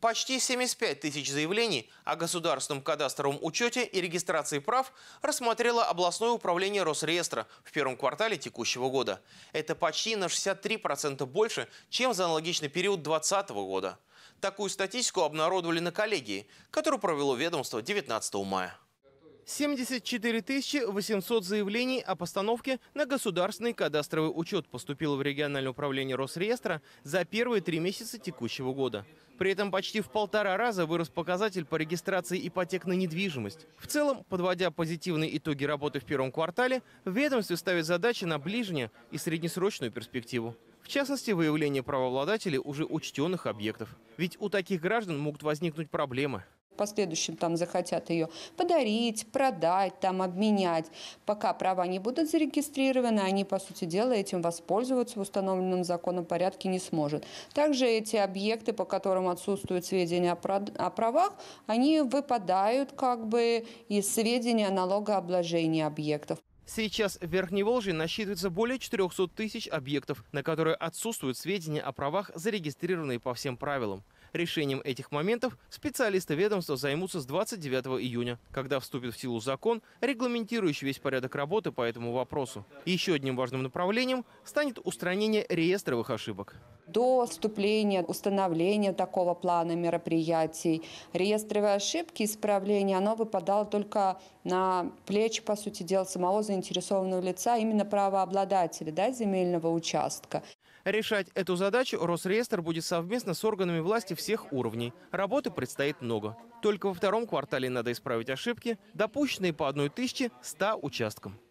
Почти 75 тысяч заявлений о государственном кадастровом учете и регистрации прав рассмотрело областное управление Росреестра в первом квартале текущего года. Это почти на 63% больше, чем за аналогичный период 2020 года. Такую статистику обнародовали на коллегии, которую провело ведомство 19 мая. 74 800 заявлений о постановке на государственный кадастровый учет поступило в региональное управление Росреестра за первые 3 месяца текущего года. При этом почти в 1,5 раза вырос показатель по регистрации ипотек на недвижимость. В целом, подводя позитивные итоги работы в первом квартале, в ведомстве ставят задачи на ближнюю и среднесрочную перспективу. В частности, выявление правообладателей уже учтенных объектов. Ведь у таких граждан могут возникнуть проблемы. В последующем захотят ее подарить, продать, обменять. Пока права не будут зарегистрированы, они, по сути дела, этим воспользоваться в установленном законом порядке не смогут. Также эти объекты, по которым отсутствуют сведения о правах, они выпадают из сведений о налогообложении объектов. Сейчас в Верхней Волжье насчитывается более 400 тысяч объектов, на которые отсутствуют сведения о правах, зарегистрированные по всем правилам. Решением этих моментов специалисты ведомства займутся с 29 июня, когда вступит в силу закон, регламентирующий весь порядок работы по этому вопросу. Еще одним важным направлением станет устранение реестровых ошибок. До вступления, установления такого плана мероприятий, реестровые ошибки, исправления, оно выпадало только на плечи, по сути дела, самого заинтересованного лица, именно правообладателя земельного участка. Решать эту задачу Росреестр будет совместно с органами власти всех уровней. Работы предстоит много. Только во втором квартале надо исправить ошибки, допущенные по 1100 участкам.